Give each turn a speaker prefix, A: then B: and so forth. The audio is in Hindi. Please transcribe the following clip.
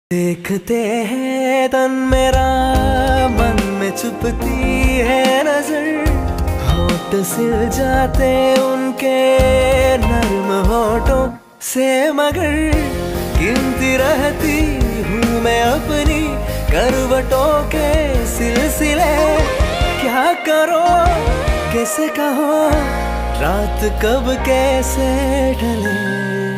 A: देखते हैं तन मेरा मन में चुपती है नजर, होठ सिल जाते उनके नर्म होठों से, मगर गिनती रहती हूँ मैं अपनी करवटों के सिलसिले। क्या करो कैसे कहो रात कब कैसे ढले।